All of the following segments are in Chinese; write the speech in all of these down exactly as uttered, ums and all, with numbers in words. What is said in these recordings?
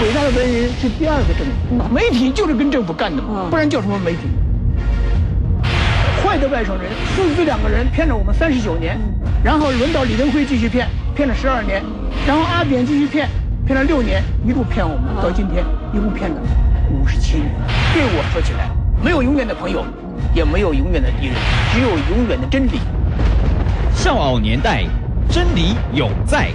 伟大的文人是第二个政府，媒体就是跟政府干的嘛，不然叫什么媒体？坏的外省人，父子两个人骗了我们三十九年，然后轮到李登辉继续骗，骗了十二年，然后阿扁继续骗，骗了六年，一路骗我们到今天，一路骗了五十七年。对我说起来，没有永远的朋友，也没有永远的敌人，只有永远的真理。 笑傲年代，真理永在。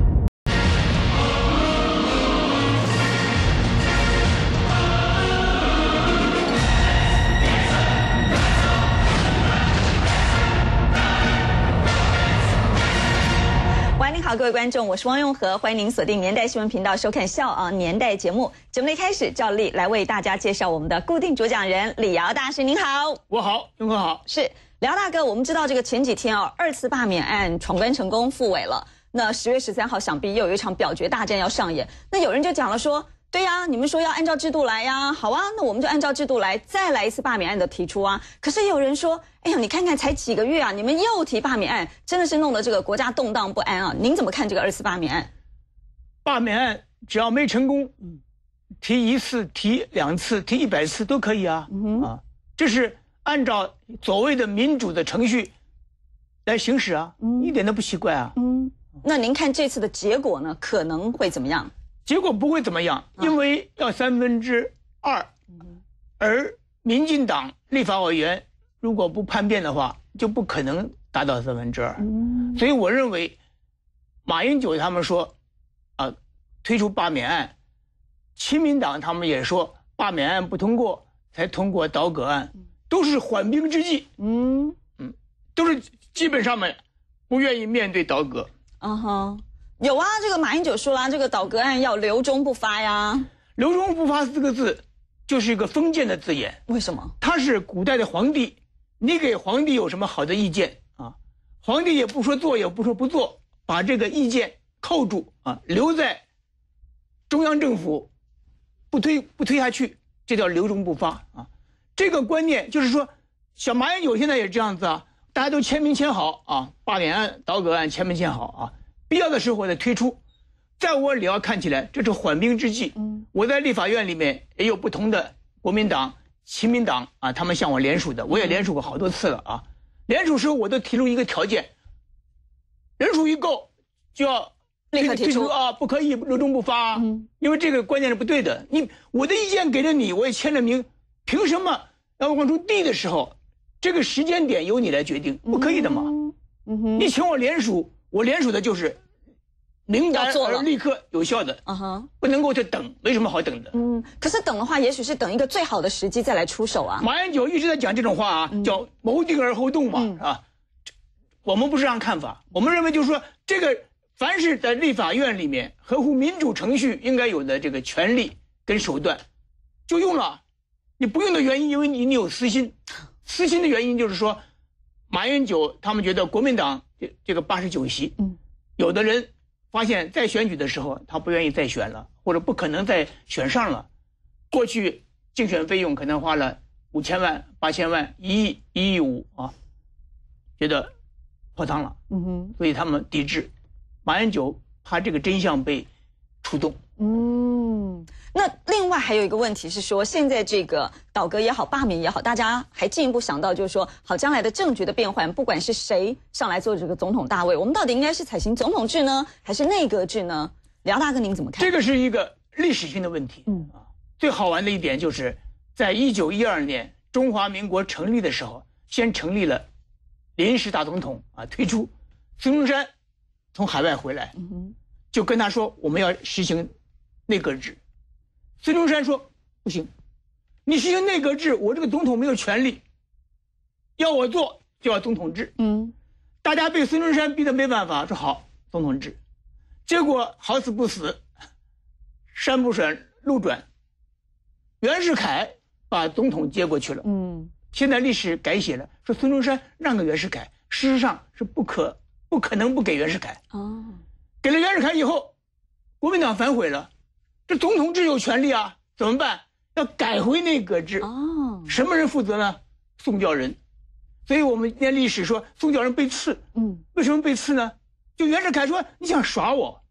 好，各位观众，我是汪雍和，欢迎您锁定年代新闻频道收看《笑傲年代》节目。节目的一开始，照例来为大家介绍我们的固定主讲人李瑶大师。您好， 我好，雍和好。 是辽大哥，我们知道这个前几天哦，二次罢免案闯关成功，复委了。那十月十三号，想必又有一场表决大战要上演。那有人就讲了说，对呀，你们说要按照制度来呀，好啊，那我们就按照制度来，再来一次罢免案的提出啊。可是也有人说，哎呀，你看看才几个月啊，你们又提罢免案，真的是弄得这个国家动荡不安啊。您怎么看这个二次罢免案？ 罢免案只要没成功，提一次、提两次、提一百次都可以啊。嗯、啊，这是按照所谓的民主的程序来行使啊，嗯、一点都不奇怪啊。 嗯，那您看这次的结果呢，可能会怎么样？ 结果不会怎么样，因为要三分之二，而民进党立法委员如果不叛变的话，就不可能达到三分之二。所以我认为，马英九他们说，啊，推出罢免案，亲民党他们也说罢免案不通过才通过倒戈案，都是缓兵之计。嗯嗯，都是基本上面不愿意面对倒戈。 嗯哼。有啊，这个马英九说啦，这个倒戈案要留中不发呀。 留中不发四个字，就是一个封建的字眼。 为什么？ 他是古代的皇帝，你给皇帝有什么好的意见啊？皇帝也不说做，也不说不做，把这个意见扣住啊，留在中央政府，不推不推下去，这叫留中不发啊。这个观念就是说，小马英九现在也这样子啊，大家都签名签好啊，罢免案、倒戈案签名签好啊。必要的时候再推出，在我里要看起来这是缓兵之计。嗯，我在立法院里面也有不同的国民党、亲民党啊，他们向我联署的，我也联署过好多次了啊。联署时候我都提出一个条件，人数一够就要立刻提出啊，不可以留中不发啊，嗯，因为这个观念是不对的。你我的意见给了你，我也签了名，凭什么要往出递的时候，这个时间点由你来决定，不可以的嘛。嗯哼，你请我联署。我联署的就是明白而立刻有效的，嗯哼，不能够再等，没什么好等的。嗯， 可是等的话，也许是等一个最好的时机再来出手啊。 马英九一直在讲这种话啊，嗯、叫谋定而后动嘛，嗯、啊，我们不是这样看法，我们认为就是说，这个凡是在立法院里面合乎民主程序应该有的这个权利跟手段，就用了。你不用的原因，因为你你有私心，私心的原因就是说，马英九他们觉得国民党。这这个八十九席，嗯，有的人发现再选举的时候，他不愿意再选了，或者不可能再选上了。过去竞选费用可能花了五千万、八千万、一亿、一亿五啊，觉得破汤了，嗯哼，所以他们抵制。马英九怕这个真相被触动， 嗯。那另外还有一个问题是说，现在这个倒戈也好，罢免也好，大家还进一步想到就是说，好，将来的政局的变换，不管是谁上来做这个总统大位，我们到底应该是采行总统制呢，还是内阁制呢？辽大哥您怎么看？ 这个是一个历史性的问题。嗯啊，最好玩的一点就是在一九一二年中华民国成立的时候，先成立了临时大总统啊，推出孙中山从海外回来，嗯哼，就跟他说我们要实行内阁制。孙中山说不行，你实行内阁制，我这个总统没有权利，要我做就要总统制。嗯，大家被孙中山逼得没办法，说好总统制。结果好死不死，山不转路转，袁世凯把总统接过去了。嗯，现在历史改写了，说孙中山让给袁世凯，事实上是不可不可能不给袁世凯。哦，给了袁世凯以后，国民党反悔了。这总统制有权利啊，怎么办？要改回内阁制。哦，什么人负责呢？宋教仁。所以我们念历史说宋教仁被刺。嗯，为什么被刺呢？就袁世凯说你想耍我，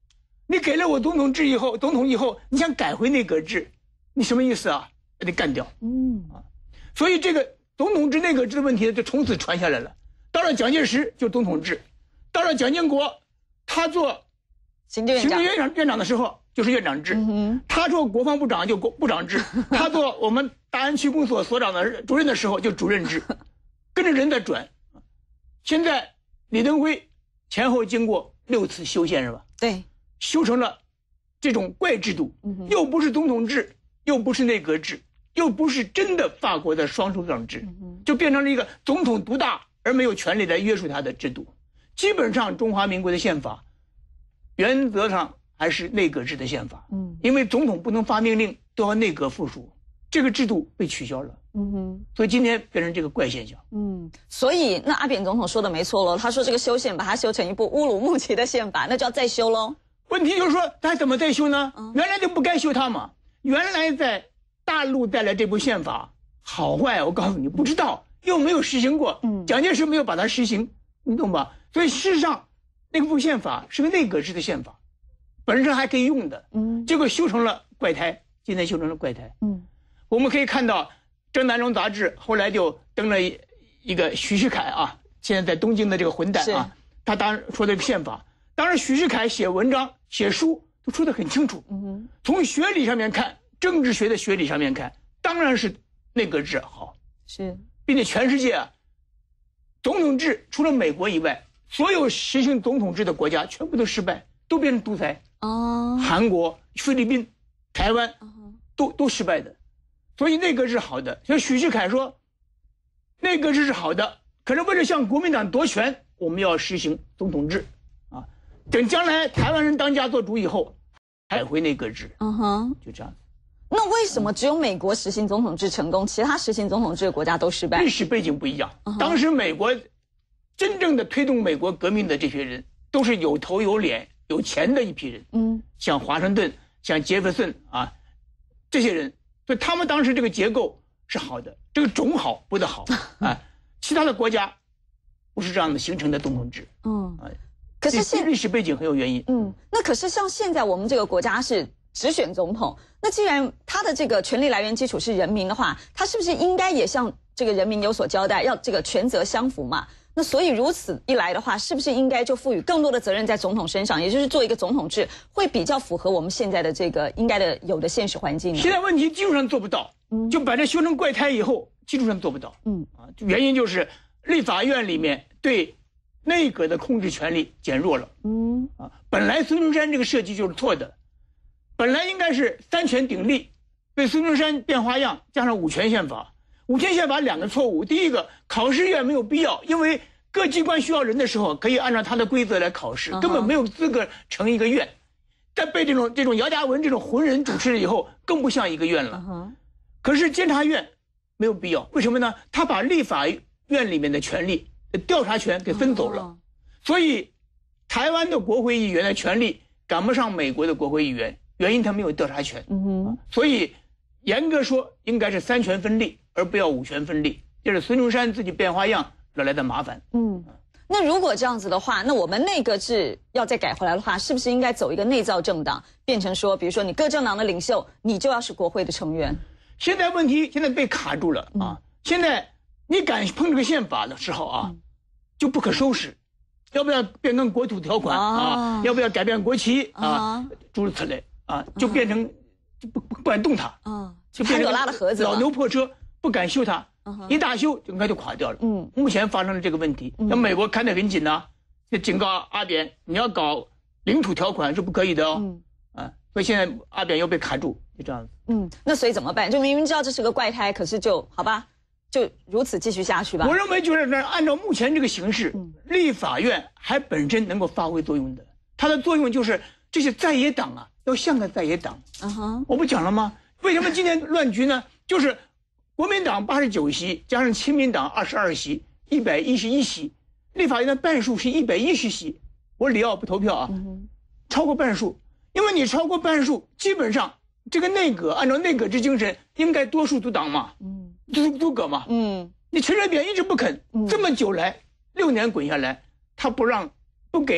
你给了我总统制以后，总统以后，你想改回内阁制，你什么意思啊？得干掉。嗯啊，所以这个总统制内阁制的问题就从此传下来了。到了蒋介石就总统制，到了蒋经国，他做行政院长院长院长的时候就是院长制，嗯、他做国防部长就国部长制，他做我们大安区公所所长的主任的时候就主任制，跟着人在转。现在李登辉前后经过六次修宪是吧？ 对， 修成了这种怪制度，嗯、又不是总统制，又不是内阁制，又不是真的法国的双首长制，嗯、就变成了一个总统独大而没有权力来约束他的制度。基本上中华民国的宪法原则上还是内阁制的宪法，嗯，因为总统不能发命令，都要内阁附属，这个制度被取消了，嗯哼，所以今天变成这个怪现象。 嗯，所以那阿扁总统说的没错喽，他说这个修宪把它修成一部乌鲁木齐的宪法，那就要再修喽。 问题就是说他怎么再修呢？嗯、原来就不该修它嘛，原来在大陆带来这部宪法好坏，我告诉你不知道，又没有实行过，嗯，蒋介石没有把它实行，你懂吧？所以事实上那部宪法是个内阁制的宪法，本身还可以用的，嗯，结果修成了怪胎，今天修成了怪胎，嗯，我们可以看到《郑南榕》杂志后来就登了一一个徐世凯啊，现在在东京的这个混蛋啊，他当然说的宪法，当然徐世凯写文章写书都说得很清楚，嗯哼，从学理上面看，政治学的学理上面看，当然是内阁制好， 是， 并且全世界啊，总统制除了美国以外，所有实行总统制的国家全部都失败，都变成独裁。哦，韩国、菲律宾、台湾，都都失败的。所以内阁制好的，像许世凯说，内阁制是好的，可是为了向国民党夺权，我们要实行总统制，啊，等将来台湾人当家做主以后，改回内阁制。嗯哼，就这样。 那为什么只有美国实行总统制成功，其他实行总统制的国家都失败？ 历史背景不一样。Uh-huh. 当时美国真正的推动美国革命的这些人，都是有头有脸、有钱的一批人。嗯，像华盛顿、像杰弗森啊，这些人，所以他们当时这个结构是好的，这个种好不得好啊。其他的国家不是这样的形成的总统制。嗯，啊，可是现历史背景很有原因。 嗯，那可是像现在我们这个国家是直选总统，那既然他的这个权力来源基础是人民的话，他是不是应该也向这个人民有所交代，要这个权责相符嘛？那所以如此一来的话，是不是应该就赋予更多的责任在总统身上，也就是做一个总统制，会比较符合我们现在的这个应该的有的现实环境呢？ 现在问题技术上做不到，嗯，就把这修成怪胎以后，技术上做不到，嗯啊，原因就是立法院里面对内阁的控制权力减弱了，嗯啊，本来孙中山这个设计就是错的。本来应该是三权鼎立，被孙中山变花样，加上五权宪法。五权宪法两个错误，第一个，考试院没有必要，因为各机关需要人的时候，可以按照他的规则来考试，根本没有资格成一个院。但被这种这种姚嘉文这种浑人主持了以后，更不像一个院了。可是监察院没有必要，为什么呢？他把立法院里面的权力、调查权给分走了，所以台湾的国会议员的权力赶不上美国的国会议员。原因他没有调查权，嗯哼，所以严格说应该是三权分立，而不要五权分立。这是孙中山自己变花样惹来的麻烦。嗯， 那如果这样子的话，那我们内阁制要再改回来的话，是不是应该走一个内造政党，变成说，比如说你各政党的领袖，你就要是国会的成员？ 现在问题现在被卡住了啊！嗯、现在你敢碰这个宪法的时候啊，嗯、就不可收拾。要不要变更国土条款啊？啊要不要改变国旗啊？啊诸如此类。啊，就变成就不不敢动它，啊，就变成老牛破车，不敢修它，一大修应该就垮掉了。嗯，目前发生了这个问题，那美国看得很紧呐，就警告阿扁，你要搞领土条款是不可以的哦。嗯，啊，所以现在阿扁又被卡住，就这样子。 嗯，那所以怎么办？就明明知道这是个怪胎，可是就好吧，就如此继续下去吧。 我认为就是按照目前这个形势，立法院还本身能够发挥作用的，它的作用就是这些在野党啊。要像个在野党，嗯哼，我不讲了吗？为什么今天乱局呢？就是国民党八十九席加上亲民党二十二席，一百一十一席，立法院的半数是一百一十席。我里奥不投票啊，嗯、超过半数，因为你超过半数，基本上这个内阁按照内阁制精神，应该多数独党嘛，嗯，独独阁嘛，嗯，你陈水扁一直不肯，嗯、这么久来六年滚下来，他不让不给。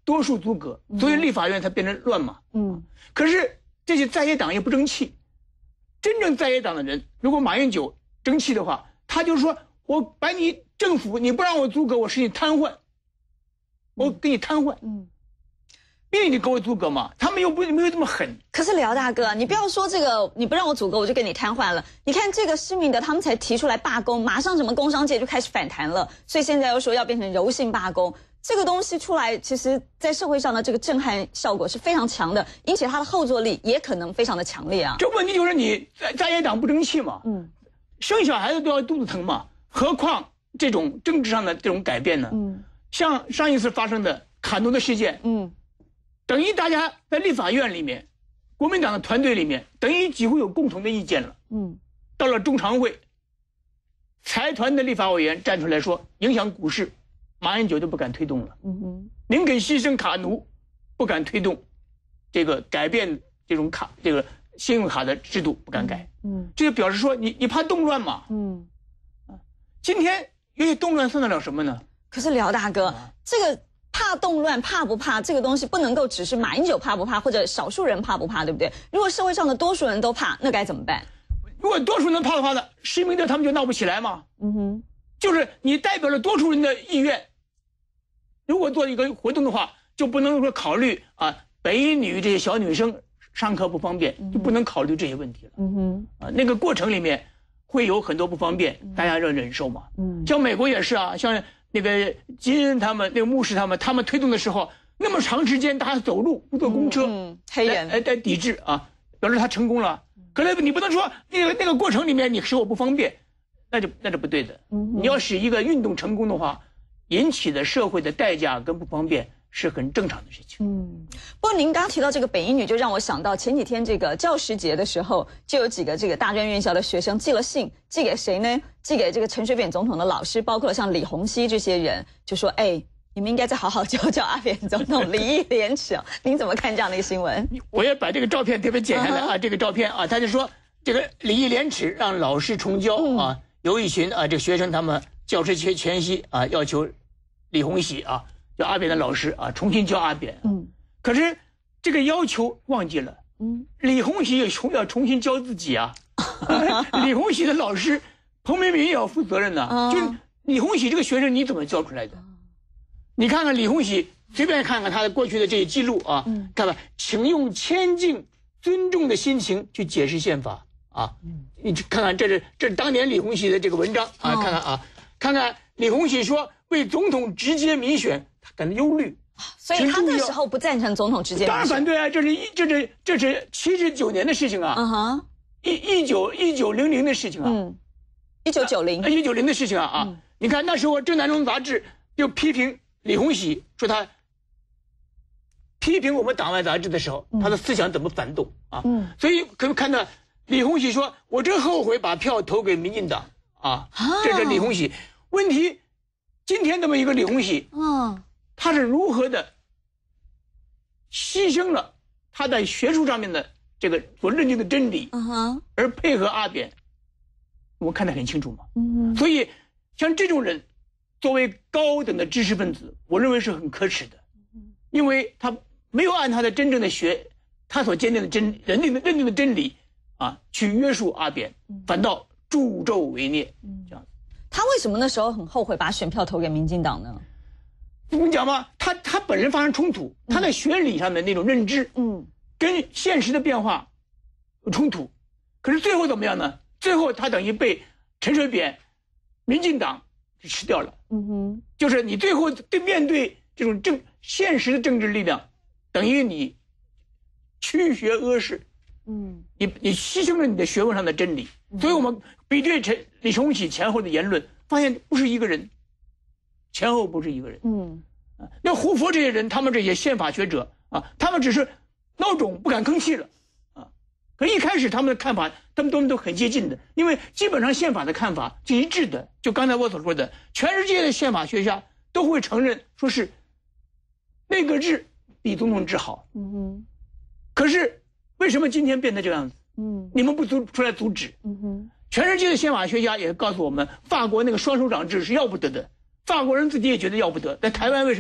多数阻隔，所以立法院才变成乱码。嗯，可是这些在野党也不争气，真正在野党的人，如果马英九争气的话，他就说我把你政府你不让我阻隔，我使你瘫痪，我给你瘫痪。嗯。因为你给我阻隔嘛，他们又不没有这么狠。 可是辽大哥，你不要说这个，你不让我阻隔，我就给你瘫痪了。你看这个施明德他们才提出来罢工，马上什么工商界就开始反弹了，所以现在又说要变成柔性罢工。这个东西出来，其实在社会上的这个震撼效果是非常强的，因此它的后坐力也可能非常的强烈啊。 这问题就是你在在野党不争气嘛，嗯，生小孩子都要肚子疼嘛，何况这种政治上的这种改变呢？嗯，像上一次发生的卡农的事件，嗯。等于大家在立法院里面，国民党的团队里面，等于几乎有共同的意见了。嗯，到了中常会，财团的立法委员站出来说，影响股市，马英九就不敢推动了。嗯哼，宁肯牺牲卡奴，不敢推动这个改变这种卡这个信用卡的制度，不敢改。嗯，这就表示说你你怕动乱嘛。嗯，啊，今天有些动乱算得了什么呢？ 可是辽大哥，啊、这个。怕动乱怕不怕这个东西不能够只是马英九怕不怕或者少数人怕不怕，对不对？如果社会上的多数人都怕，那该怎么办？ 如果多数人怕的话呢，施明德他们就闹不起来嘛。嗯哼，就是你代表了多数人的意愿，如果做一个活动的话，就不能说考虑啊北一女这些小女生上课不方便，嗯、就不能考虑这些问题了。嗯哼，啊那个过程里面会有很多不方便，大家要忍受嘛。嗯，像美国也是啊，像。那个金恩他们，那个牧师他们，他们推动的时候，那么长时间大家走路不坐公车， 嗯，黑人来来抵制啊，表示他成功了。可是你不能说那个那个过程里面你使我不方便，那就那是不对的。嗯，你要使一个运动成功的话，引起的社会的代价跟不方便是很正常的事情。 嗯，不过您刚刚提到这个北一女，就让我想到前几天这个教师节的时候，就有几个这个大专院校的学生寄了信，寄给谁呢？寄给这个陈水扁总统的老师，包括像李鸿禧这些人，就说：“哎，你们应该再好好教教阿扁总统，礼义廉耻哦。”您怎么看这样的一个新闻？ 我也把这个照片特别剪下来啊， uh-huh. 这个照片啊，他就说这个礼义廉耻让老师重教、嗯、啊，有一群啊这个学生他们教师节前夕啊要求李鸿禧啊。叫阿扁的老师啊，重新教阿扁。嗯，可是这个要求忘记了。嗯，李鸿禧也重要重新教自己啊。李鸿禧的老师彭明敏也要负责任呐、啊。就李鸿禧这个学生你怎么教出来的？你看看李鸿禧，随便看看他的过去的这些记录啊，嗯、看吧，请用谦敬、尊重的心情去解释宪法啊。嗯、你看看这是这是当年李鸿禧的这个文章啊，哦、看看啊，看看李鸿禧说为总统直接民选。他感到忧虑， 所以他那时候不赞成总统直接民选。 当然反对啊！这是一这是这是七十九年的事情啊，嗯哼，一一九一九零零的事情啊， 嗯，一九九零一九零的事情啊啊！嗯、你看那时候《正南中》杂志就批评李鸿禧，说他批评我们党外杂志的时候，嗯、他的思想怎么反动啊？嗯，所以可以看到李鸿禧说：“我真后悔把票投给民进党啊！”这是李鸿禧。问题今天这么一个李鸿禧，嗯。他是如何的牺牲了他在学术上面的这个所认定的真理，而配合阿扁，我看得很清楚嘛。所以像这种人作为高等的知识分子，我认为是很可耻的，因为他没有按他的真正的学他所坚定的真认定的认定的真理啊去约束阿扁，反倒助纣为虐。这样， 他为什么那时候很后悔把选票投给民进党呢？ 我跟你讲嘛，他他本人发生冲突，他在学理上的那种认知，嗯，跟现实的变化有冲突，可是最后怎么样呢？最后他等于被陈水扁、民进党吃掉了，嗯哼，就是你最后对面对这种政现实的政治力量，等于你屈学阿世，嗯，你你牺牲了你的学问上的真理，嗯、所以我们比对陈李鸿禧前后的言论，发现不是一个人。前后不是一个人，嗯，啊，那胡佛这些人，他们这些宪法学者啊，他们只是孬种不敢吭气了，啊，可一开始他们的看法，他们都都很接近的，因为基本上宪法的看法是一致的。就刚才我所说的，全世界的宪法学家都会承认，说是内阁制比总统制好，嗯哼。可是为什么今天变成这个样子？嗯，你们不阻出来阻止？嗯哼。全世界的宪法学家也告诉我们，法国那个双首长制是要不得的。法国人自己也觉得要不得，在台湾为什么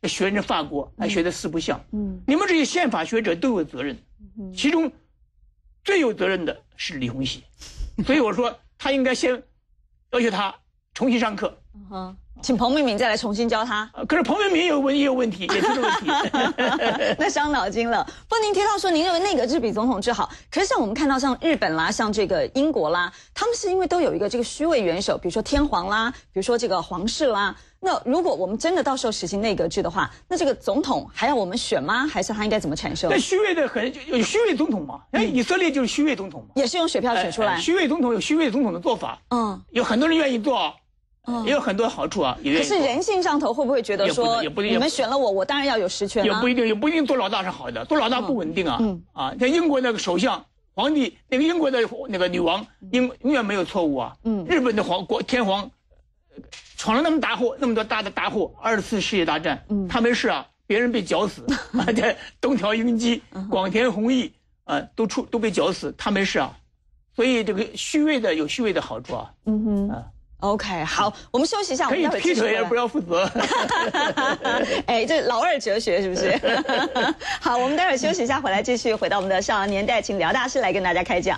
学人家法国，还学的四不像。嗯，你们这些宪法学者都有责任，其中最有责任的是李鸿禧，所以我说他应该先要求他重新上课。 嗯哼。请彭明敏再来重新教他。 可是彭明敏有问也有问题，也出了问题， 那伤脑筋了。不过您提到说您认为内阁制比总统制好，可是像我们看到像日本啦，像这个英国啦，他们是因为都有一个这个虚位元首，比如说天皇啦，比如说这个皇室啦。那如果我们真的到时候实行内阁制的话，那这个总统还要我们选吗？还是他应该怎么产生？ 那虚位的很有虚位总统嘛？哎，以色列就是虚位总统嘛， 也是用选票选出来。 哎、虚位总统有虚位总统的做法，嗯，有很多人愿意做。嗯、也有很多好处啊，也可是人性上头会不会觉得说，你们选了我，我当然要有实权啊？ 也不一定，也不一定做老大是好的，做老大不稳定啊。嗯啊，像英国那个首相、皇帝，那个英国的那个女王，英永远没有错误啊。嗯，日本的皇国天皇，闯了那么大祸，那么多大的大祸，二次世界大战，嗯，他没事啊，别人被绞死啊，这东条英机、广田弘毅啊，都出都被绞死，他没事啊。所以这个虚位的有虚位的好处啊。嗯哼啊。 OK， 好，我们休息一下，我们待会劈腿也不要负责。 哎，这老二哲学是不是？好，我们待会休息一下，回来继续回到我们的少儿年代，请廖大师来跟大家开讲。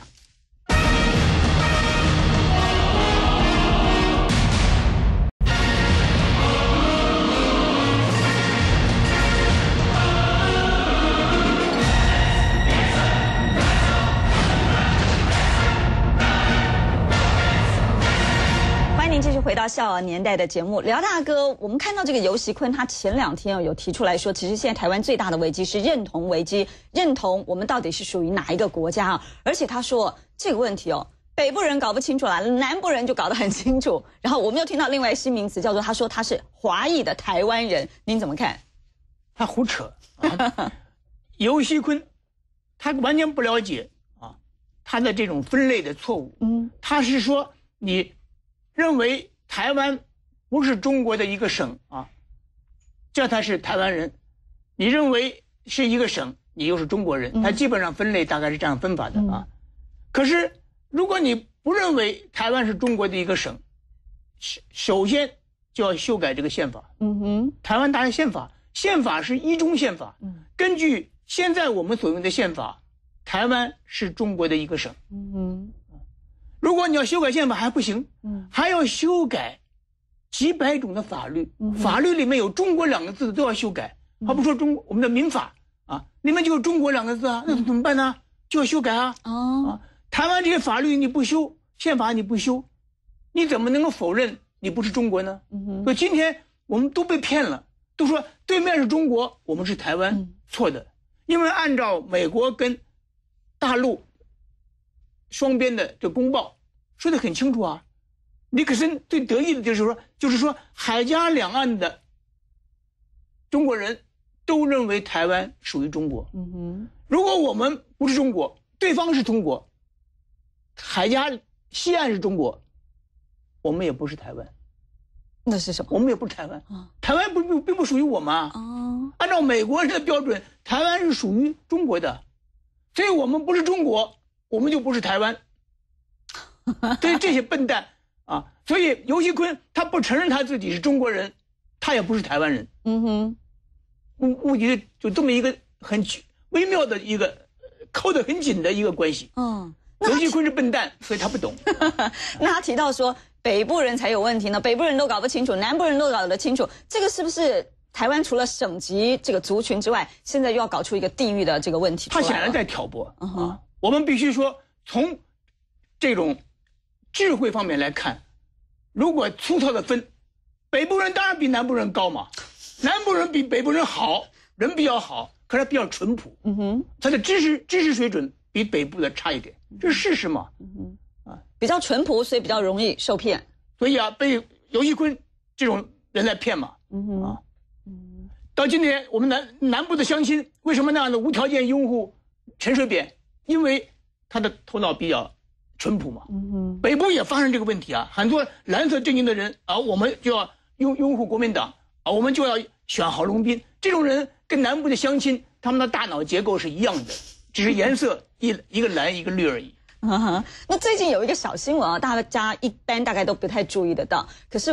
继续回到少儿年代的节目，廖大哥，我们看到这个游锡堃，他前两天有提出来说，其实现在台湾最大的危机是认同危机，认同我们到底是属于哪一个国家啊？而且他说这个问题哦，北部人搞不清楚啦，南部人就搞得很清楚。然后我们又听到另外新名词，叫做他说他是华裔的台湾人，您怎么看？ 他胡扯啊！游锡堃他完全不了解啊，他的这种分类的错误。嗯，他是说你认为台湾不是中国的一个省啊，这他是台湾人；你认为是一个省，你又是中国人。他基本上分类大概是这样分法的啊。可是如果你不认为台湾是中国的一个省，首先就要修改这个宪法。嗯哼，台湾大宪法，宪法是一中宪法。嗯，根据现在我们所用的宪法，台湾是中国的一个省。嗯哼。如果你要修改宪法还不行，嗯，还要修改几百种的法律，嗯、法律里面有中国两个字的都要修改。还不说中我们的民法啊，里面就有中国两个字啊，那怎么办呢？就要修改啊。哦，啊，台湾这些法律你不修，宪法你不修，你怎么能够否认你不是中国呢？嗯哼，所以今天我们都被骗了，都说对面是中国，我们是台湾，嗯、错的，因为按照美国跟大陆双边的这公报说得很清楚啊，尼克森最得意的就是说，就是说海峡两岸的中国人都认为台湾属于中国。嗯哼，如果我们不是中国，对方是中国，海峡西岸是中国，我们也不是台湾。 那是什么？ 我们也不是台湾。啊，台湾不并并不属于我们啊。哦，按照美国人的标准，台湾是属于中国的，所以我们不是中国，我们就不是台湾。对于这些笨蛋啊，所以游锡堃他不承认他自己是中国人，他也不是台湾人。嗯哼，我我觉得就这么一个很微妙的一个扣得很紧的一个关系。嗯，游锡堃是笨蛋，所以他不懂。 那他提到说北部人才有问题呢，北部人都搞不清楚，南部人都搞得清楚，这个是不是台湾除了省级这个族群之外，现在又要搞出一个地域的这个问题出来了？ 他显然在挑拨。嗯哼，啊，我们必须说从这种智慧方面来看，如果粗糙的分，北部人当然比南部人高嘛，南部人比北部人好，人比较好，可是他比较淳朴。嗯哼，他的知识知识水准比北部的差一点，这是事实嘛。嗯哼，啊，比较淳朴，所以比较容易受骗。 所以啊，被游锡堃这种人来骗嘛。嗯哼，啊，嗯，到今天我们南南部的乡亲为什么那样的无条件拥护陈水扁？因为他的头脑比较淳朴嘛。嗯哼，北部也发生这个问题啊，很多蓝色阵营的人啊，我们就要拥拥护国民党啊，我们就要选郝龙斌。这种人跟南部的乡亲，他们的大脑结构是一样的，只是颜色一一个蓝一个绿而已。嗯哼，那最近有一个小新闻啊，大家一般大概都不太注意得到，可是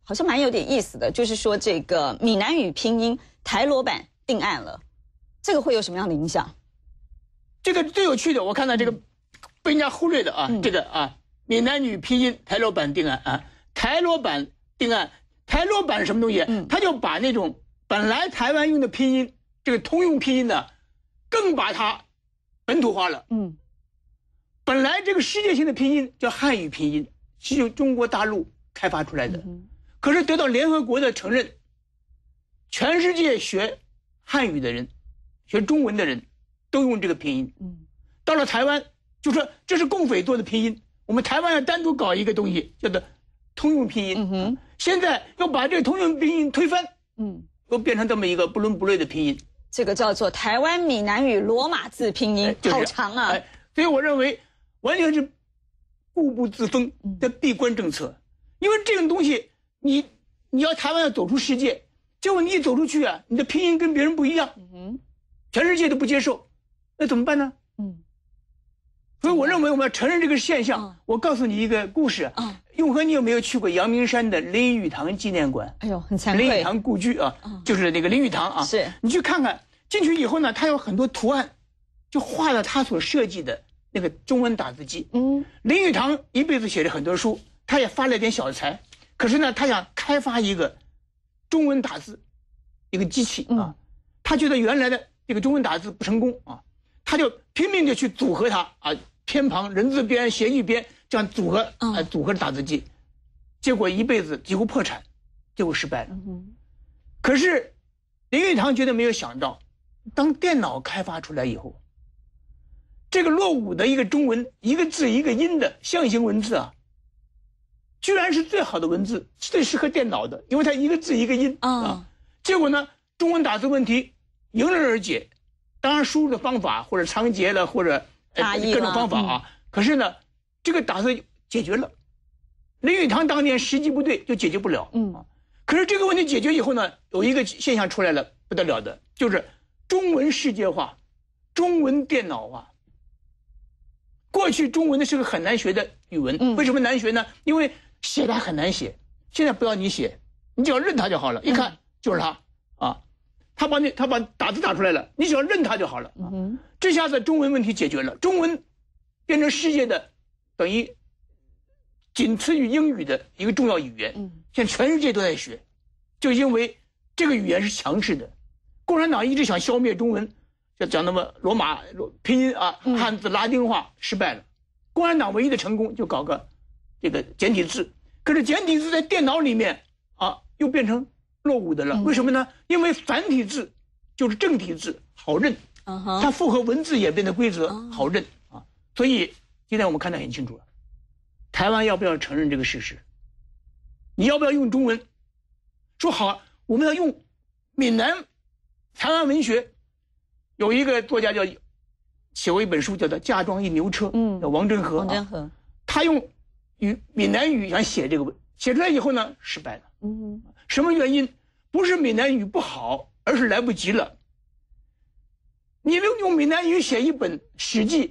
好像蛮有点意思的，就是说这个闽南语拼音台罗版定案了，这个会有什么样的影响？ 这个最有趣的，我看到这个被人家忽略的啊， 嗯、 这个啊，闽南语拼音台罗版定案啊，台罗版定案，台罗版是什么东西？嗯，他就把那种本来台湾用的拼音，这个通用拼音呢，更把它本土化了。嗯，本来这个世界性的拼音叫汉语拼音，是由中国大陆开发出来的，嗯、可是得到联合国的承认，全世界学汉语的人，学中文的人。都用这个拼音，嗯，到了台湾就说这是共匪做的拼音，我们台湾要单独搞一个东西叫做通用拼音，嗯哼，现在要把这个通用拼音推翻，嗯，又变成这么一个不伦不类的拼音， 这个叫做台湾闽南语罗马字拼音，哎、好长啊、哎， 所以我认为完全是固步自封的闭关政策，嗯、因为这种东西你你要台湾要走出世界，结果你一走出去啊，你的拼音跟别人不一样，嗯哼，全世界都不接受。那怎么办呢？嗯，所以我认为我们要承认这个现象。嗯、我告诉你一个故事。嗯，永和，你有没有去过阳明山的林语堂纪念馆？ 哎呦，很惭愧。 林语堂故居啊，嗯、就是那个林语堂啊。 是， 你去看看，进去以后呢，它有很多图案，就画了他所设计的那个中文打字机。嗯，林语堂一辈子写了很多书，他也发了点小财，可是呢，他想开发一个中文打字一个机器啊，嗯、他觉得原来的这个中文打字不成功啊。他就拼命的去组合它啊，偏旁、人字边、斜玉边这样组合啊，组合打字机，结果一辈子几乎破产，结果失败了。可是林语堂绝对没有想到，当电脑开发出来以后，这个落伍的一个中文一个字一个音的象形文字啊，居然是最好的文字，最适合电脑的，因为它一个字一个音啊。结果呢，中文打字问题迎刃而解。当然，输入的方法或者仓颉了，或者、呃、各种方法啊。嗯、可是呢，这个打字解决了。林语堂当年时机不对，就解决不了。嗯。可是这个问题解决以后呢，有一个现象出来了，不得了的，就是中文世界化，中文电脑化。过去中文呢是个很难学的语文，嗯、为什么难学呢？因为写它很难写。现在不要你写，你只要认它就好了，一看就是它、嗯、啊。他把你他把打字打出来了，你只要认他就好了。嗯，这下子中文问题解决了，中文变成世界的等于仅次于英语的一个重要语言。嗯，现在全世界都在学，就因为这个语言是强势的。共产党一直想消灭中文，就讲那么罗马拼音啊、汉字拉丁化失败了。共产党唯一的成功就搞个这个简体字，可是简体字在电脑里面啊又变成落伍的了，为什么呢？因为繁体字就是正体字好认， uh-huh. 它符合文字演变的规则， uh-huh. 好认啊。所以今天我们看得很清楚了，台湾要不要承认这个事实？你要不要用中文？说好，我们要用闽南台湾文学。有一个作家叫写过一本书，叫做《嫁妆一牛车》，嗯，叫王真和。王真和，啊、他用语闽南语想写这个文，写出来以后呢，失败了。嗯。什么原因？不是闽南语不好，而是来不及了。你用用闽南语写一本《史记》，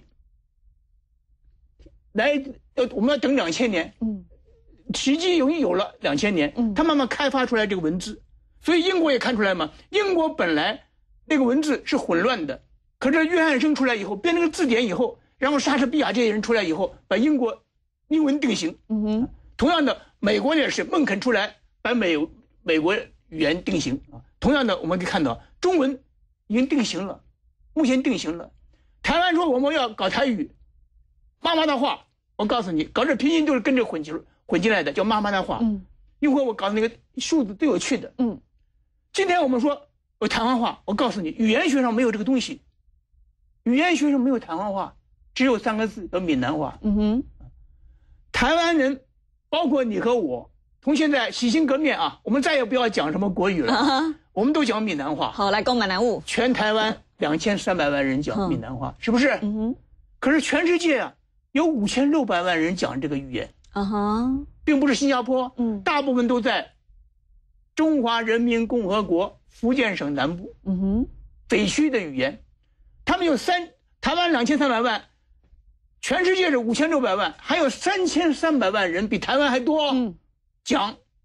来要我们要等两千年。嗯，《史记》已经有了两千年，嗯，它慢慢开发出来这个文字，所以英国也看出来嘛。英国本来那个文字是混乱的，可是约翰生出来以后，编了个字典以后，然后莎士比亚这些人出来以后，把英国英文定型。嗯哼，同样的，美国也是孟肯出来把美。美国语言定型啊，同样的，我们可以看到中文已经定型了，目前定型了。台湾说我们要搞台语，妈妈的话，我告诉你，搞这拼音都是跟着混进混进来的，叫妈妈的话。嗯，一会儿我搞那个数字最有趣的。嗯，今天我们说有台湾话，我告诉你，语言学上没有这个东西，语言学上没有台湾话，只有三个字叫闽南话。嗯哼，台湾人，包括你和我。从现在洗心革面啊，我们再也不要讲什么国语了， uh-huh. 我们都讲闽南话。 好，来讲闽南语。 全台湾两千三百万人讲闽南话， uh-huh. 是不是？嗯哼。可是全世界啊，有五千六百万人讲这个语言。啊哈。并不是新加坡，嗯，大部分都在中华人民共和国福建省南部，嗯哼，北区的语言，他们有三，台湾两千三百万。全世界是五千六百万，还有三千三百万人比台湾还多。嗯。讲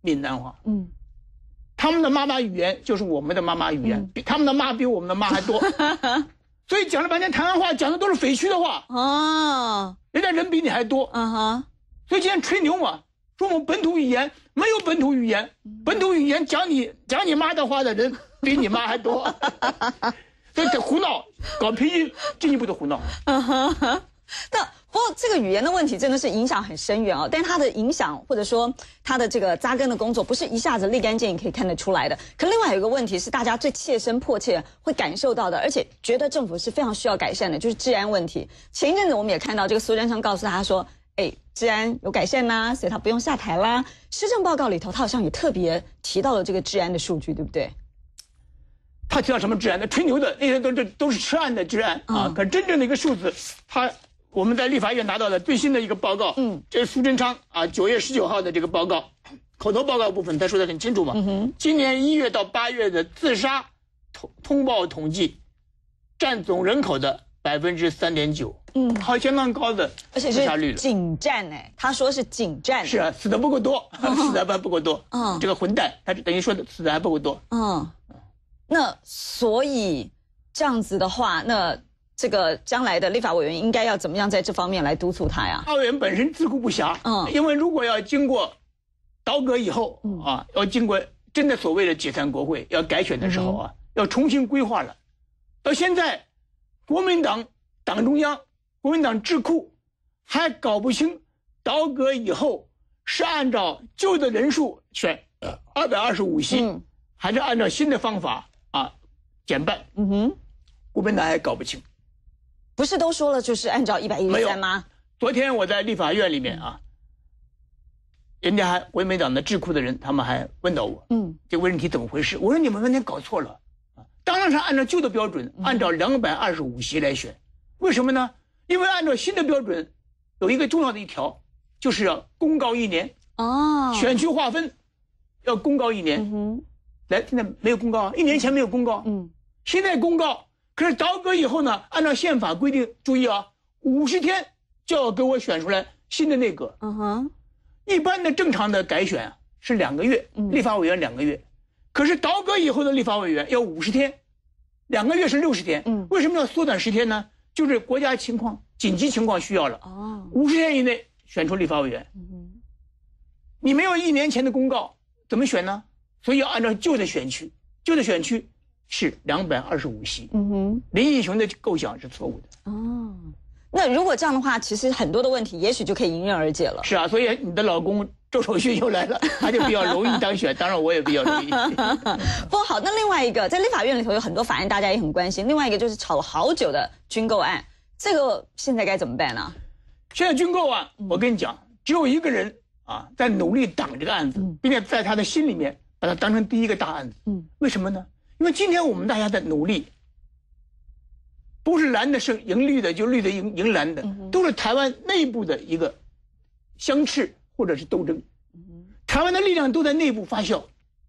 闽南话。 嗯， 他们的妈妈语言就是我们的妈妈语言，嗯、比他们的妈比我们的妈还多。所以讲了半天台湾话，讲的都是匪区的话。哦，人家人比你还多。嗯哼。所以今天吹牛嘛，说我们本土语言没有本土语言，本土语言讲你讲你妈的话的人比你妈还多。所以这胡闹，搞脾气进一步的胡闹。嗯哼。那不过这个语言的问题真的是影响很深远啊，但它的影响或者说它的这个扎根的工作，不是一下子立竿见影可以看得出来的。可另外有一个问题是大家最切身迫切会感受到的，而且觉得政府是非常需要改善的，就是治安问题。前一阵子我们也看到这个苏贞昌告诉他说，哎，治安有改善啦，所以他不用下台啦。施政报告里头他好像也特别提到了这个治安的数据，对不对？ 他提到什么治安？那吹牛的那些都都都是吃案的治安啊，嗯、可真正的一个数字，他。我们在立法院拿到了最新的一个报告，嗯，这是苏贞昌啊九月十九号的这个报告，口头报告部分他说的很清楚嘛，嗯哼，今年一月到八月的自杀通通报统计，占总人口的百分之三点九，嗯，还相当高的自杀率了。 警战哎，他说是警战， 是啊，死的不够多，哦、死的还不够多，嗯，这个混蛋，他等于说的死的还不够多，嗯， 那所以这样子的话，那。这个将来的立法委员应该要怎么样在这方面来督促他呀？ 立法委员本身自顾不暇，嗯，因为如果要经过倒戈以后，嗯啊，要经过真的所谓的解散国会要改选的时候啊，嗯、要重新规划了。到现在，国民党党中央、国民党智库还搞不清倒戈以后是按照旧的人数选二百二十五席，嗯、还是按照新的方法啊减半？嗯哼，国民党还搞不清。 不是都说了就是按照一百一十三吗？ 昨天我在立法院里面啊，人家还国民党的智库的人，他们还问到我，嗯，这个问题怎么回事？我说你们完全搞错了啊！当然是按照旧的标准，按照两百二十五席来选。为什么呢？因为按照新的标准，有一个重要的一条，就是要公告一年哦，选区划分要公告一年。嗯哼，来，现在没有公告啊，一年前没有公告，嗯，现在公告。可是倒戈以后呢？按照宪法规定，注意啊，五十天就要给我选出来新的内阁。嗯哼，一般的正常的改选啊是两个月，立法委员两个月，可是倒戈以后的立法委员要五十天，两个月是六十天。嗯，为什么要缩短十天呢？就是国家情况、紧急情况需要了。哦，五十天以内选出立法委员。嗯哼，你没有一年前的公告，怎么选呢？所以要按照旧的选区，旧的选区。是两百二十五席，嗯哼，林义雄的构想是错误的。 哦，那如果这样的话，其实很多的问题也许就可以迎刃而解了。 是啊，所以你的老公周守训又来了，他就比较容易当选，当然我也比较容易。 不好，那另外一个在立法院里头有很多法案，大家也很关心。另外一个就是吵了好久的军购案，这个现在该怎么办呢？ 现在军购案，我跟你讲，只有一个人啊在努力挡这个案子，并且在他的心里面把它当成第一个大案子。嗯，为什么呢？因为今天我们大家的努力，不是蓝的胜赢绿的，就绿的赢赢蓝的，都是台湾内部的一个相斥或者是斗争。台湾的力量都在内部发酵，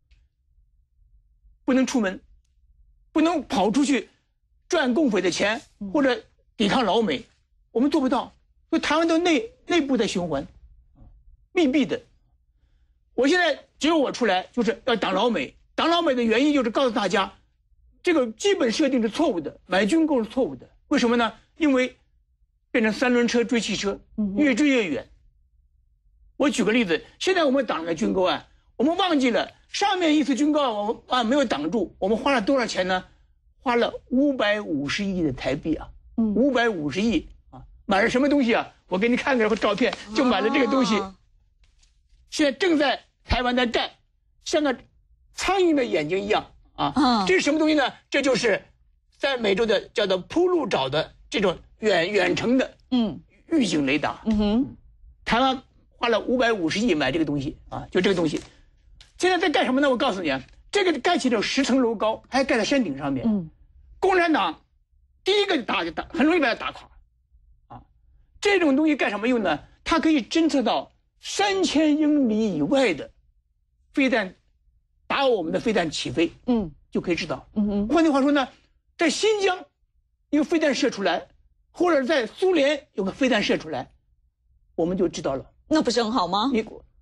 不能出门，不能跑出去赚共匪的钱或者抵抗老美，我们做不到。所以台湾的内内部在循环，密闭的。我现在只有我出来，就是要挡老美。挡老美的原因就是告诉大家，这个基本设定是错误的，买军购是错误的。为什么呢？因为变成三轮车追汽车，越追越远。我举个例子，现在我们挡了军购案，我们忘记了上面一次军购案我们啊没有挡住，我们花了多少钱呢？花了五百五十亿的台币啊，五百五十亿啊，买了什么东西啊？我给你看看照片，就买了这个东西。现在正在台湾在战，像个苍蝇的眼睛一样啊！嗯、这是什么东西呢？这就是在美洲的叫做铺路爪的这种远远程的嗯预警雷达。嗯哼，台湾花了五百五十亿买这个东西啊，就这个东西。现在在干什么呢？我告诉你啊，这个盖起了十层楼高，还盖在山顶上面。嗯，共产党第一个打就打，很容易把它打垮。啊，这种东西干什么用呢？它可以侦测到三千英里以外的飞弹。打我们的飞弹起飞，嗯，就可以知道。嗯哼，换句话说呢，在新疆一个飞弹射出来，或者在苏联有个飞弹射出来，我们就知道了。 那不是很好吗？ 你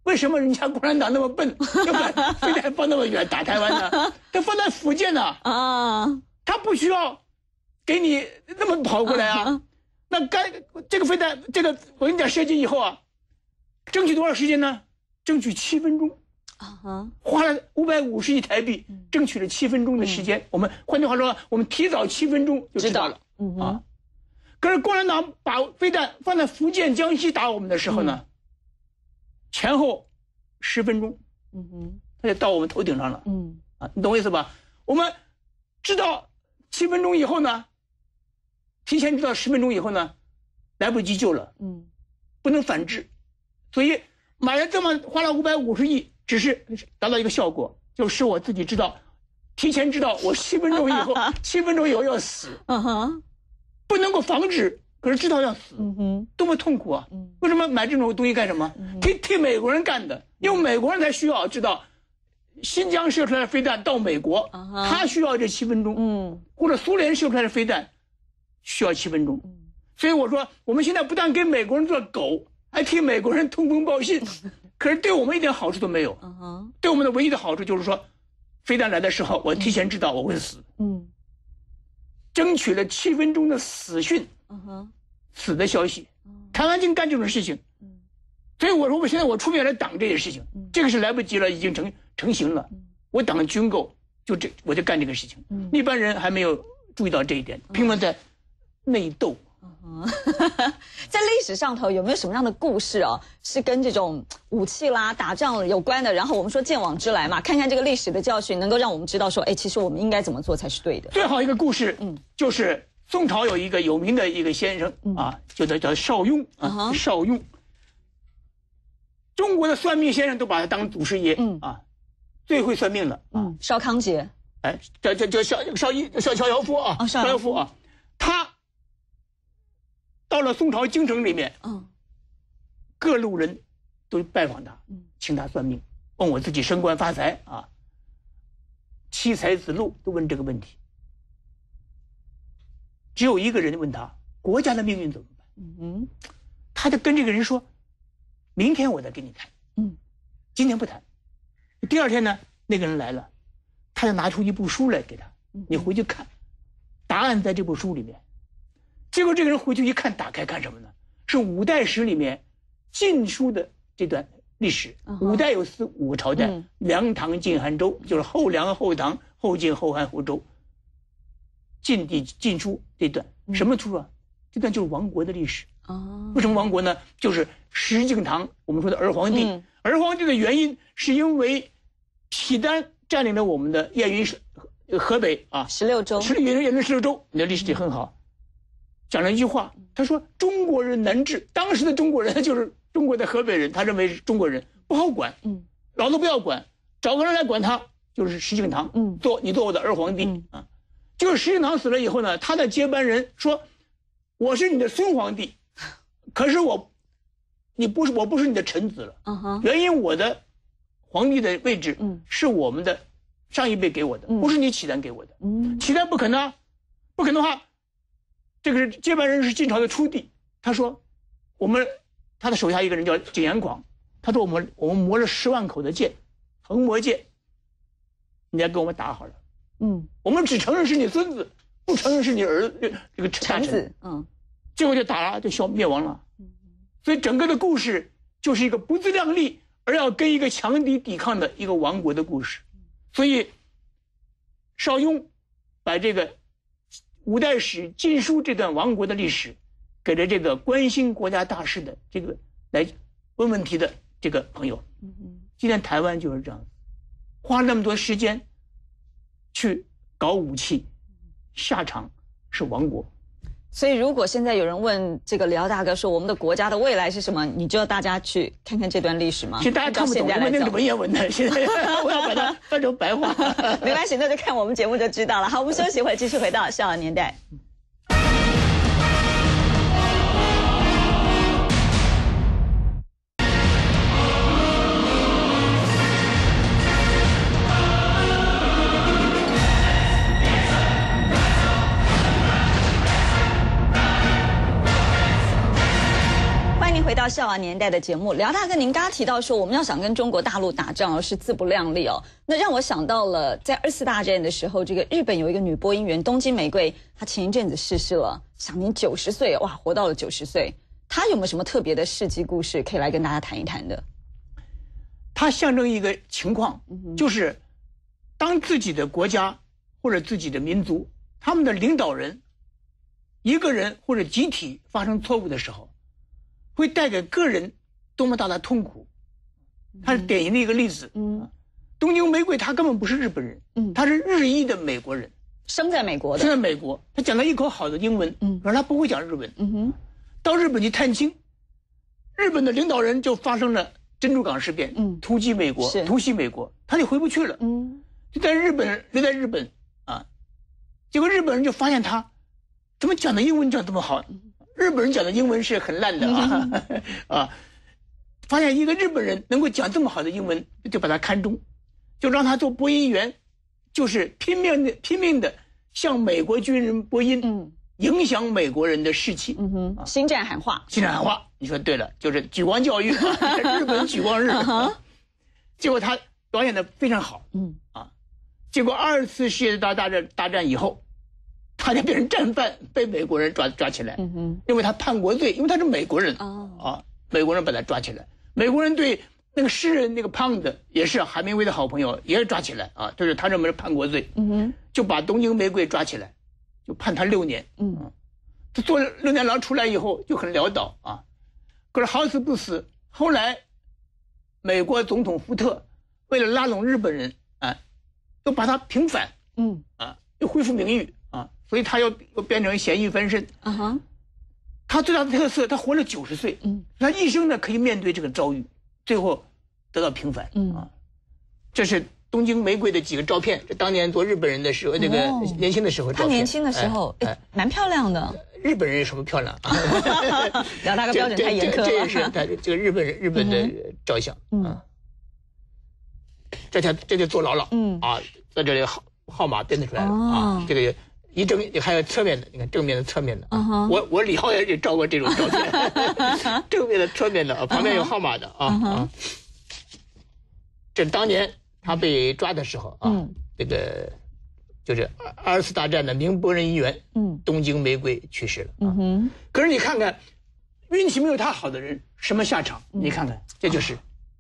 为什么人家共产党那么笨，要把飞弹放那么远打台湾呢？他放在福建呢，啊，他不需要给你那么跑过来啊。那该这个飞弹，这个我跟你讲，射击以后啊，争取多少时间呢？争取七分钟。啊，花了五百五十亿台币，争取了七分钟的时间。我们换句话说，我们提早七分钟就知道了。嗯啊，可是共产党把飞弹放在福建、江西打我们的时候呢，前后十分钟，嗯哼，他就到我们头顶上了。嗯啊，你懂我意思吧？我们知道七分钟以后呢，提前知道十分钟以后呢，来不及救了。嗯，不能反制，所以买了这么花了五百五十亿。只是达到一个效果，就是我自己知道，提前知道我七分钟以后，七分钟以后要死，嗯哼，不能够防止，可是知道要死，嗯哼，多么痛苦啊！为什么买这种东西干什么？替替美国人干的，因为美国人才需要知道，新疆射出来的飞弹到美国，他需要这七分钟，嗯，或者苏联射出来的飞弹需要七分钟，所以我说，我们现在不但给美国人做狗，还替美国人通风报信。可是对我们一点好处都没有。Uh huh. 对我们的唯一的好处就是说，飞弹来的时候，我提前知道我会死。嗯，争取了七分钟的死讯。嗯哼，死的消息。台湾竟干这种事情。嗯，所以我说我现在我出面来挡这些事情，这个是来不及了，已经成成型了。我党军购就这，我就干这个事情。一般人还没有注意到这一点，拼命在内斗。 嗯，在历史上头有没有什么样的故事哦，是跟这种武器啦、打仗有关的？然后我们说见往知来嘛，看看这个历史的教训，能够让我们知道说，哎，其实我们应该怎么做才是对的。 最好一个故事，嗯，就是宋朝有一个有名的一个先生、嗯、啊，就叫叫邵雍啊，嗯、邵雍。中国的算命先生都把他当祖师爷，嗯啊，最会算命了， 嗯，邵康节， 哎，叫叫叫邵邵一邵邵尧夫啊，哦、邵尧夫啊，他。到了宋朝京城里面，嗯，各路人都拜访他，嗯，请他算命，问我自己升官发财啊，妻财子禄都问这个问题。只有一个人问他国家的命运怎么办？嗯哼，他就跟这个人说，明天我再给你谈，嗯，今天不谈。第二天呢，那个人来了，他就拿出一部书来给他，你回去看，答案在这部书里面。结果这个人回去一看，打开看什么呢？是五代史里面《晋书》的这段历史。五代有四五个朝代，嗯、梁、唐、晋、汉、周，就是后梁、后唐、后晋、后汉、后周。晋帝《晋书》这段什么书啊？嗯、这段就是亡国的历史。哦，为什么亡国呢？就是石敬瑭，我们说的儿皇帝。嗯、儿皇帝的原因是因为契丹占领了我们的燕云河北啊， 十六州， 十六燕云十六州。你的历史题很好。讲了一句话，他说中国人难治，当时的中国人就是中国的河北人，他认为是中国人不好管，嗯，老子不要管，找个人来管他，就是石敬瑭，嗯，做你做我的儿皇帝、嗯、啊，就是石敬瑭死了以后呢，他的接班人说，我是你的孙皇帝，可是我，你不是我不是你的臣子了，嗯哼，原因我的皇帝的位置，嗯，是我们的上一辈给我的，嗯、不是你契丹给我的，嗯，契丹不可能，不可能的话。这个是接班人是晋朝的初帝，他说，我们他的手下一个人叫景延广，他说我们我们磨了十万口的剑，横磨剑，你要给我们打好了，嗯，我们只承认是你孙子，不承认是你儿子这个臣子，嗯，结果就打了，就消灭亡了，嗯，所以整个的故事就是一个不自量力而要跟一个强敌抵抗的一个亡国的故事，所以邵雍把这个。五代史《晋书》这段亡国的历史，给了这个关心国家大事的这个来问问题的这个朋友。今天台湾就是这样，花那么多时间去搞武器，下场是亡国。 所以，如果现在有人问这个李敖大哥说我们的国家的未来是什么，你就要大家去看看这段历史吗？ 其实大家看不懂，因为那个文言文的，现在我要把它翻成白话。 没关系，那就看我们节目就知道了。好，我们休息一会儿，继续回到《笑傲年代》。回回到笑傲年代的节目，廖大哥，您刚刚提到说我们要想跟中国大陆打仗是自不量力哦，那让我想到了在二次大战的时候，这个日本有一个女播音员东京玫瑰，她前一阵子逝世了，享年九十岁，哇，活到了九十岁。她有没有什么特别的事迹故事可以来跟大家谈一谈的？ 它象征一个情况，就是当自己的国家或者自己的民族，他们的领导人一个人或者集体发生错误的时候，会带给个人多么大的痛苦。它是典型的一个例子。嗯，东京玫瑰他根本不是日本人，嗯，他是日裔的美国人， 生在美国的， 生在美国，他讲了一口好的英文，嗯，可是他不会讲日文。嗯哼，到日本去探亲，日本的领导人就发生了珍珠港事变，嗯，突击美国，突袭美国，他就回不去了，嗯，就在日本留在日本啊，结果日本人就发现他怎么讲的英文讲这么好，日本人讲的英文是很烂的啊，嗯、啊，发现一个日本人能够讲这么好的英文，就把他看中，就让他做播音员，就是拼命的拼命的向美国军人播音，嗯，影响美国人的士气，嗯哼， 啊、心战喊话， 心战喊话。你说对了，就是举光教育，啊、日本举光日。啊、结果他表演的非常好，嗯啊，结果二次世界大战大战以后，他就变成战犯，被美国人抓抓起来，嗯哼，因为他叛国罪，因为他是美国人，哦啊，美国人把他抓起来，美国人对那个诗人那个胖子也是海明威的好朋友，也是抓起来啊，就是他认为是叛国罪，嗯哼，就把东京玫瑰抓起来，就判他六年，嗯，啊、他坐六年牢出来以后就很潦倒啊。可是好死不死，后来美国总统福特为了拉拢日本人啊，又把他平反，嗯啊，又恢复名誉啊，所以他又又变成咸鱼翻身。啊哈，他最大的特色，他活了九十岁，嗯，他一生呢可以面对这个遭遇，最后得到平反。嗯啊，这是东京玫瑰的几个照片，这当年做日本人的时候，那个年轻的时候照片。 他年轻的时候，哎，蛮漂亮的。日本人有什么漂亮啊？ 廖大哥标准太严苛了。 这也是他这个日本人日本的照相啊。这条这就坐牢了，嗯啊，在这里号号码编得出来了啊。这个一正还有侧面的，你看正面的、侧面的。我我李浩也照过这种照片，正面的、侧面的，旁边有号码的啊啊。这当年他被抓的时候啊，这个。就是二次大战的名播音员，嗯，东京玫瑰去世了，嗯哼。可是你看看，运气没有他好的人什么下场？嗯、你看看，这就是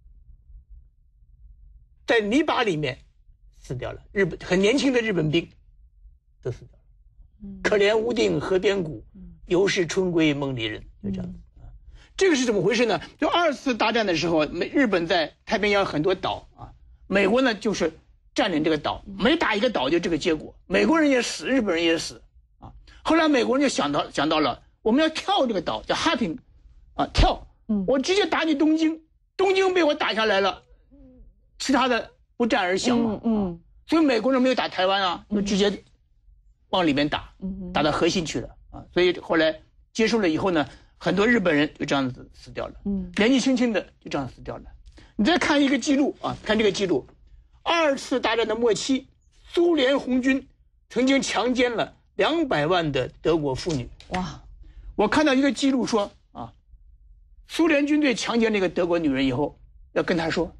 在泥巴里面死掉了。日本很年轻的日本兵都死掉了。嗯、可怜无定河边骨，犹是春归梦里人。就这样子。嗯、这个是怎么回事呢？就二次大战的时候，美日本在太平洋很多岛啊，美国呢就是。占领这个岛，每打一个岛就这个结果，美国人也死，日本人也死啊。后来美国人就想到想到了，我们要跳这个岛，叫哈平，啊跳，我直接打你东京，东京被我打下来了，其他的不战而降嘛，嗯，嗯所以美国人没有打台湾啊，就直接往里面打，打到核心去了啊。所以后来结束了以后呢，很多日本人就这样子死掉了，嗯，年纪轻轻的就这样死掉了。你再看一个记录啊，看这个记录。二次大战的末期，苏联红军曾经强奸了两百万的德国妇女。哇！我看到一个记录说啊，苏联军队强奸那个德国女人以后，要跟她说，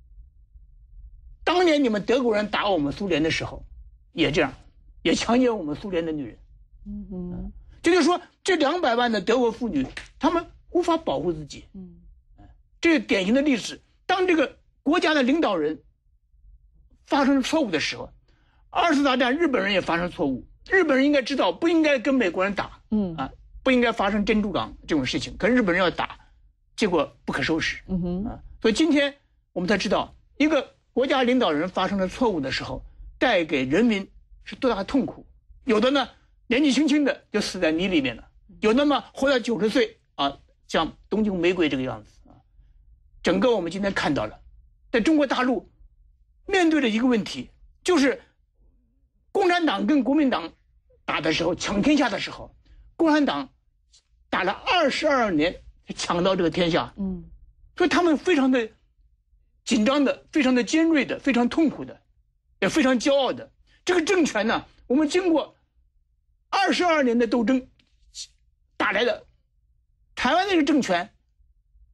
当年你们德国人打我们苏联的时候，也这样，也强奸我们苏联的女人。嗯哼，这就是说，这两百万的德国妇女，她们无法保护自己。嗯，这是典型的例子。当这个国家的领导人发生错误的时候，二次大战日本人也发生错误，日本人应该知道不应该跟美国人打，嗯啊，不应该发生珍珠港这种事情，可是日本人要打，结果不可收拾，嗯哼啊，所以今天我们才知道，一个国家领导人发生了错误的时候，带给人民是多大的痛苦。有的呢年纪轻轻的就死在泥里面了，有的嘛活到九十岁啊，像东京玫瑰这个样子啊。整个我们今天看到了，在中国大陆。面对的一个问题就是，共产党跟国民党打的时候，抢天下的时候，共产党打了二十二年才抢到这个天下，嗯，所以他们非常的紧张的，非常的尖锐的，非常痛苦的，也非常骄傲的。这个政权呢，我们经过二十二年的斗争打来的，台湾那个政权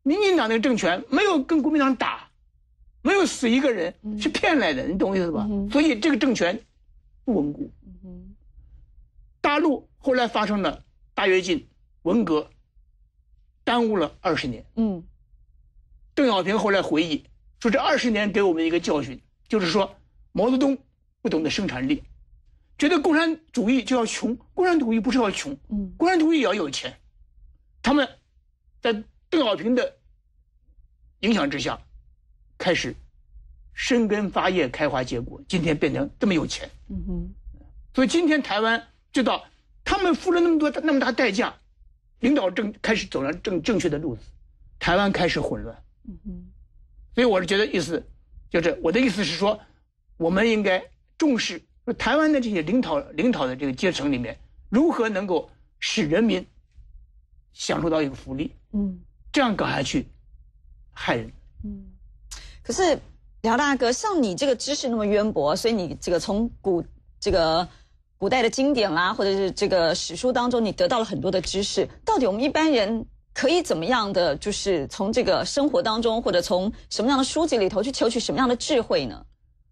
民进党那个政权没有跟国民党打，没有死一个人，是骗来的，你懂我意思吧？所以这个政权不稳固。大陆后来发生了大跃进、文革，耽误了二十年。嗯，邓小平后来回忆说，这二十年给我们一个教训，就是说毛泽东不懂得生产力，觉得共产主义就要穷，共产主义不是要穷，嗯，共产主义也要有钱。他们在邓小平的影响之下，开始生根发叶、开花结果，今天变成这么有钱。嗯哼，所以今天台湾知道他们付了那么多那么大代价，领导正开始走上正正确的路子，台湾开始混乱。嗯哼，所以我是觉得意思就是我的意思是说，我们应该重视台湾的这些领导领导的这个阶层里面，如何能够使人民享受到一个福利。嗯，这样搞下去害人。嗯， 可是廖大哥，像你这个知识那么渊博，所以你这个从古这个古代的经典啦，或者是这个史书当中，你得到了很多的知识。到底我们一般人可以怎么样的，就是从这个生活当中，或者从什么样的书籍里头去求取什么样的智慧呢？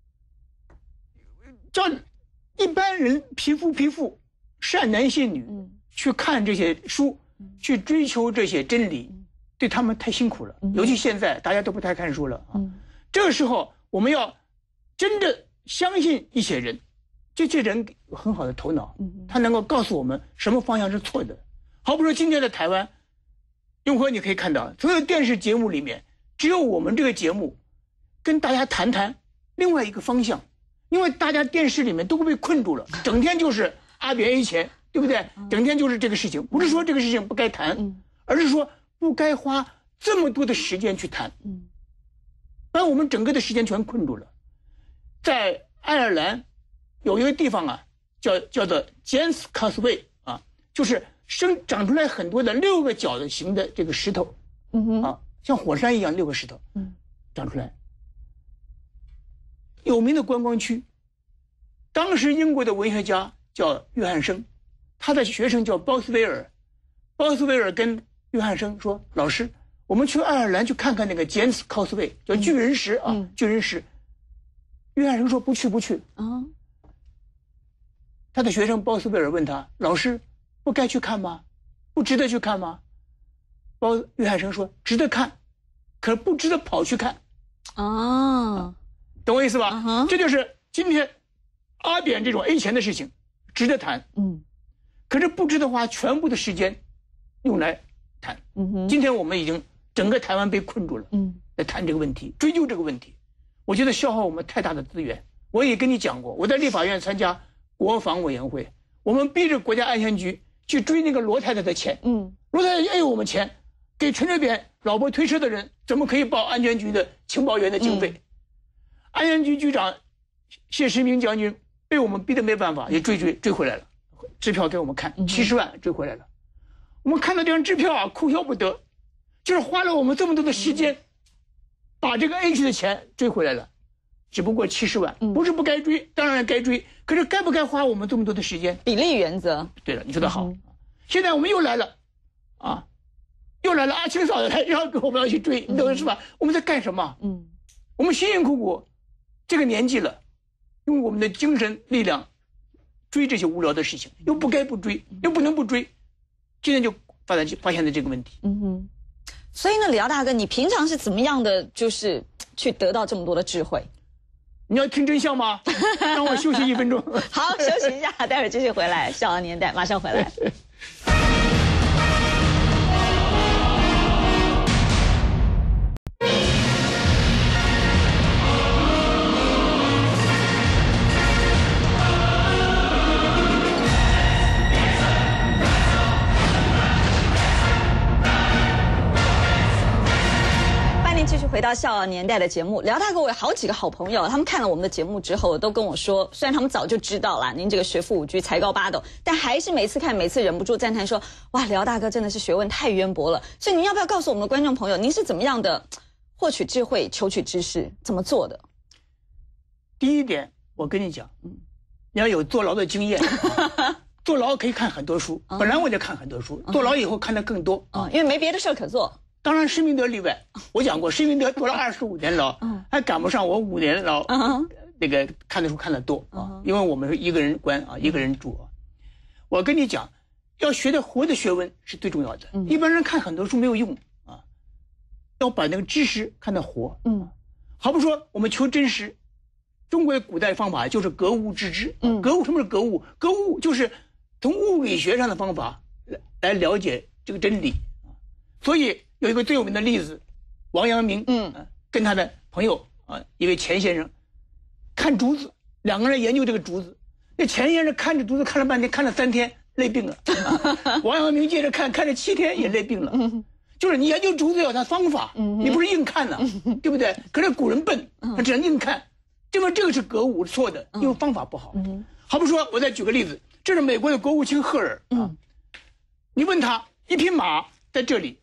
叫一般人皮肤皮肤善男信女、嗯、去看这些书、嗯、去追求这些真理、嗯、对他们太辛苦了、嗯、尤其现在大家都不太看书了啊、嗯。这个时候我们要真的相信一些人，这些人有很好的头脑，他能够告诉我们什么方向是错的。好比说今天的台湾，永和你可以看到所有电视节目里面，只有我们这个节目跟大家谈谈另外一个方向，因为大家电视里面都会被困住了，整天就是阿扁 A 钱，对不对？整天就是这个事情，不是说这个事情不该谈，而是说不该花这么多的时间去谈，把我们整个的时间全困住了。在爱尔兰有一个地方啊，叫叫做 James Causeway 啊，就是生长出来很多的六个角的形的这个石头，嗯哼，啊，像火山一样六个石头，嗯，长出来。有名的观光区。当时英国的文学家叫约翰生，他的学生叫鲍斯威尔，鲍斯威尔跟约翰生说：“老师，我们去爱尔兰去看看那个 James Causeway， 叫巨人石啊，嗯、巨人石。”约翰生说：“不去，不去。”啊。他的学生鲍斯威尔问他：“老师，不该去看吗？不值得去看吗？”鲍约翰生说：“值得看，可是不值得跑去看。”哦，懂我意思吧？ Uh-huh. 这就是今天阿扁这种 A 钱的事情，值得谈。嗯，可是不值得花全部的时间用来谈。嗯哼，今天我们已经整个台湾被困住了。嗯，来谈这个问题，追究这个问题，我觉得消耗我们太大的资源。我也跟你讲过，我在立法院参加国防委员会，我们逼着国家安全局去追那个罗太太的钱。嗯，罗太太也有我们钱，给陈水扁老婆推车的人怎么可以报安全局的情报员的经费？嗯，安全局局长谢时明将军被我们逼得没办法，也追追追回来了，支票给我们看，七十万追回来了。我们看到这张支票啊，哭笑不得，就是花了我们这么多的时间，把这个 H 的钱追回来了，只不过七十万，不是不该追，当然该追，可是该不该花我们这么多的时间？ 比例原则。对了，你说的好。现在我们又来了，啊，又来了，阿青嫂子来，然后我们要去追，你懂我是吧？我们在干什么？嗯，我们辛辛苦苦。这个年纪了，用我们的精神力量追这些无聊的事情，又不该不追，又不能不追，今天就发展发现了这个问题。嗯哼， 所以呢，李敖大哥，你平常是怎么样的，就是去得到这么多的智慧？ 你要听真相吗？让我休息一分钟。 好，休息一下，待会儿继续回来。笑傲年代，马上回来。回到笑傲年代的节目，廖大哥，我有好几个好朋友，他们看了我们的节目之后，都跟我说，虽然他们早就知道了您这个学富五车，才高八斗，但还是每次看，每次忍不住赞叹说：“哇，廖大哥真的是学问太渊博了。”所以您要不要告诉我们的观众朋友，您是怎么样的获取智慧、求取知识，怎么做的？ 第一点，我跟你讲，嗯，你要有坐牢的经验。坐牢可以看很多书，本来我就看很多书，坐牢以后看的更多啊，因为没别的事儿可做。 当然施明德例外。我讲过，施明德坐了二十五年牢，还赶不上我五年牢。那个看的书看得多啊，因为我们是一个人关啊，一个人住啊。我跟你讲，要学的活的学问是最重要的。一般人看很多书没有用啊，要把那个知识看得活。嗯，好比说我们求真实，中国的古代方法就是格物致知。嗯，格物什么是格物？格物就是从物理学上的方法来来了解这个真理啊。所以有一个最有名的例子，王阳明嗯、啊、跟他的朋友啊一位钱先生看竹子，两个人研究这个竹子。那钱先生看着竹子看了半天，看了三天累病了。啊、王阳明接着看，看了七天也累病了。就是你研究竹子有它方法，你不是硬看呐、啊，对不对？可是古人笨，他只能硬看，这么这个是格物错的，因为方法不好。好比说，我再举个例子，这是美国的国务卿赫尔啊，你问他一匹马在这里，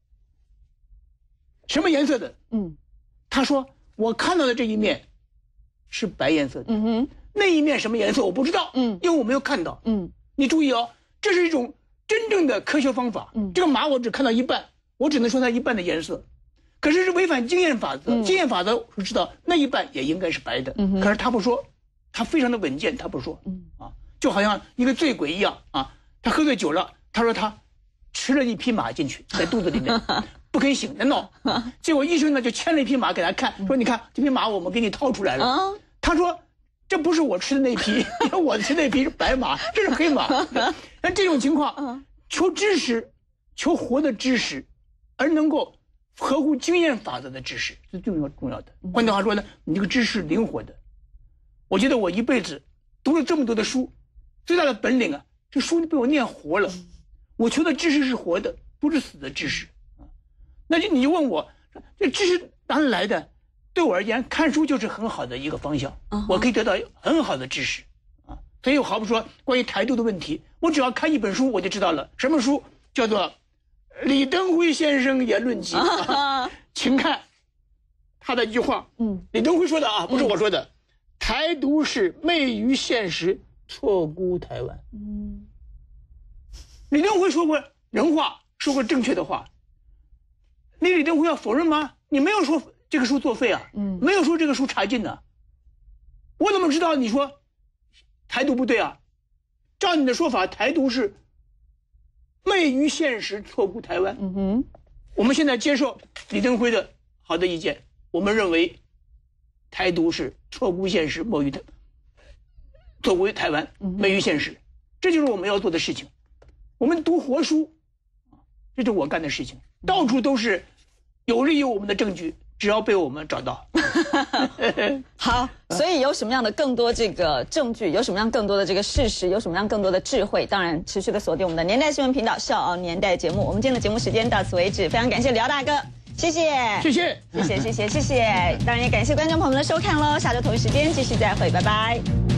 什么颜色的？嗯，他说我看到的这一面是白颜色的。嗯哼，那一面什么颜色我不知道。嗯，因为我没有看到。嗯，你注意哦，这是一种真正的科学方法。嗯，这个马我只看到一半。我只能说它一半的颜色，可是是违反经验法则。嗯、经验法则我知道那一半也应该是白的，嗯、可是他不说，他非常的稳健，他不说，嗯、啊，就好像一个醉鬼一样啊，他喝醉酒了，他说他吃了一匹马进去在肚子里面，不肯醒的闹，结果医生呢就牵了一匹马给他看，说你看这匹马我们给你掏出来了，嗯、他说这不是我吃的那匹，因为我吃那匹是白马，这是黑马。那这种情况，求知识，求活的知识。而能够合乎经验法则的知识是最重要重要的。换句话说呢，你这个知识灵活的。我觉得我一辈子读了这么多的书，最大的本领啊，这书被我念活了。我求的知识是活的，不是死的知识啊。那就你就问我，这知识哪里来的？对我而言，看书就是很好的一个方向，我可以得到很好的知识啊。所以，好比说关于台独的问题，我只要看一本书，我就知道了。什么书？叫做李登辉先生言论集，啊、请看他的一句话。嗯，李登辉说的啊，不是我说的。嗯、台独是昧于现实，错估台湾。嗯，李登辉说过人话，说过正确的话。你李登辉要否认吗？你没有说这个书作废啊，嗯，没有说这个书查禁呢、啊。我怎么知道你说台独不对啊？照你的说法，台独是昧于现实，错估台湾。嗯哼，我们现在接受李登辉的好的意见，我们认为台独是错估现实，昧于台，错估台湾，昧于现实，这就是我们要做的事情。我们读活书，这是我干的事情，到处都是有利于我们的证据，只要被我们找到。 好，所以有什么样的更多这个证据，有什么样更多的这个事实，有什么样更多的智慧，当然持续的锁定我们的年代新闻频道笑傲年代节目。我们今天的节目时间到此为止，非常感谢廖大哥，谢谢， 谢谢， 谢谢，谢谢，谢谢。当然也感谢观众朋友们的收看喽，下周同一时间继续再会，拜拜。